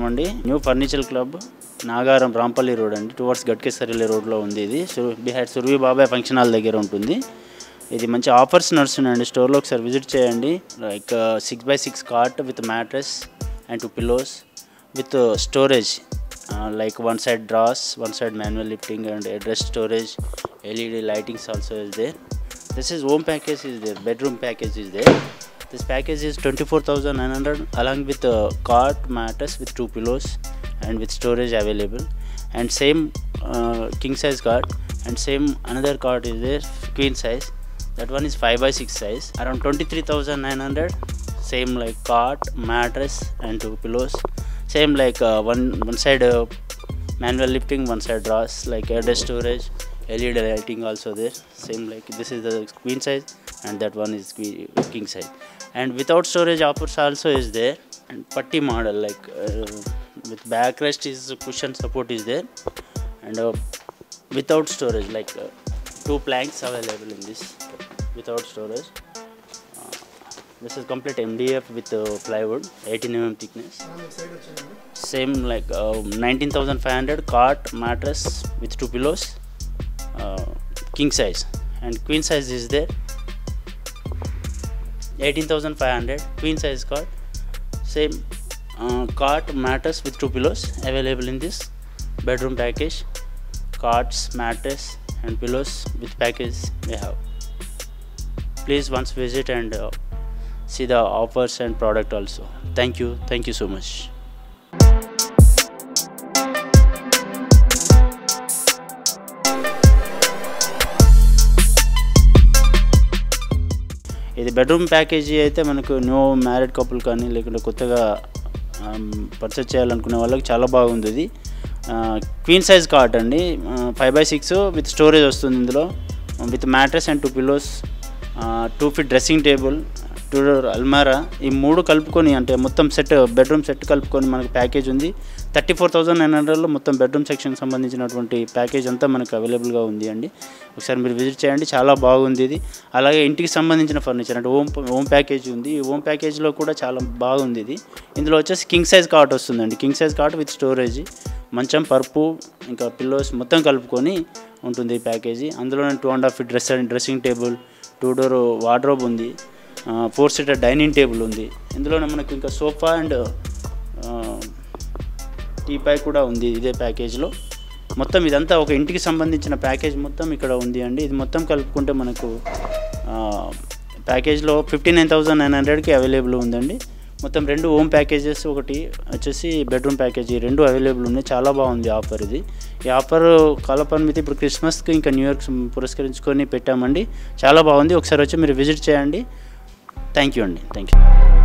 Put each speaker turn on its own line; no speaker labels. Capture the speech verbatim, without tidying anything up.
అండి. New furniture club Nagaram Rampalli road అండి, towards గట్కేసర్లే రోడ్లో ఉంది. ఇది బిహైడ్ సుర్వి బాబాయ్ ఫంక్షన్ హాల్ దగ్గర ఉంటుంది. ఇది మంచి ఆఫర్స్ నడుస్తున్నాయండి. స్టోర్లో ఒకసారి విజిట్ చేయండి. Like six by six cot with mattress and two pillows with storage, like one side drawers, one side manual lifting and address storage, L E D lightings also is there. This is home package is there, bedroom package is there. This package is twenty-four thousand nine hundred along with a cot, mattress with two pillows and with storage available, and same uh, king size cot, and same another cot is there, queen size. That one is five by six size, around twenty-three thousand nine hundred. Same like cot, mattress and two pillows. Same like uh, one one side uh, manual lifting, one side drawers, like address storage, L E D lighting also there. Same like this is the queen size and that one is king size. And without storage offers also is there. And putty model, like uh, with backrest is cushion support is there. And uh, without storage, like uh, two planks available in this without storage. Uh, this is complete M D F with uh, plywood, eighteen millimeter thickness. Same like uh, nineteen thousand five hundred cot, mattress with two pillows, uh, king size, and queen size is there. eighteen thousand five hundred queen size cot. Same uh, cot, mattress with two pillows available in this bedroom package. Cots, mattress and pillows with package we have. Please once visit and uh, see the offers and product also. Thank you. Thank you so much. ఇది bedroom package అయితే మనకు new married couple కానీ లేకుంటే కొత్తగా purchase చేయాలనుకునే వాళ్ళకి చాలా బాగుంది. ఇది క్వీన్ సైజ్ కాట్ అండి, five by six with storage వస్తుంది. ఇందులో with mattress and two pillows, two feet dressing table, two door అల్మారా, ఈ మూడు కలుపుకొని అంటే మొత్తం సెట్ బెడ్రూమ్ సెట్ కలుపుకొని మనకు ప్యాకేజ్ ఉంది. థర్టీ ఫోర్ థౌజండ్ నైన్ హండ్రెడ్లో మొత్తం బెడ్రూమ్ సెక్షన్కి సంబంధించినటువంటి ప్యాకేజ్ అంతా మనకు అవైలబుల్గా ఉంది అండి. ఒకసారి మీరు విజిట్ చేయండి, చాలా బాగుంది ఇది. అలాగే ఇంటికి సంబంధించిన ఫర్నిచర్ అంటే హోమ్ హోమ్ ప్యాకేజ్ ఉంది. ఈ హోమ్ ప్యాకేజ్లో కూడా చాలా బాగుంది ఇది. ఇందులో వచ్చేసి కింగ్ సైజ్ కాట్ వస్తుందండి. King size cot with storage, మంచం, పరుపు, ఇంకా పిల్లోస్ మొత్తం కలుపుకొని ఉంటుంది ఈ ప్యాకేజీ. అందులోనే two and half feet dress dressing table, two door wardrobe ఉంది, ఫోర్ సీటర్ డైనింగ్ టేబుల్ ఉంది. ఇందులోనే మనకు ఇంకా సోఫా అండ్ టీపై కూడా ఉంది ఇదే ప్యాకేజ్లో. మొత్తం ఇదంతా ఒక ఇంటికి సంబంధించిన ప్యాకేజ్ మొత్తం ఇక్కడ ఉంది అండి. ఇది మొత్తం కలుపుకుంటే మనకు ప్యాకేజ్లో ఫిఫ్టీ నైన్ థౌజండ్ నైన్ హండ్రెడ్కి అవైలబుల్ ఉందండి. మొత్తం రెండు హోమ్ ప్యాకేజెస్, ఒకటి వచ్చేసి బెడ్రూమ్ ప్యాకేజీ, రెండు అవైలబుల్ ఉన్నాయి. చాలా బాగుంది ఆఫర్ ఇది. ఈ ఆఫర్ కాలపరిమితి ఇప్పుడు క్రిస్మస్కి ఇంకా న్యూ ఇయర్కి పురస్కరించుకొని పెట్టామండి. చాలా బాగుంది. ఒకసారి వచ్చి మీరు విజిట్ చేయండి. థ్యాంక్ యూ అండి. Thank you.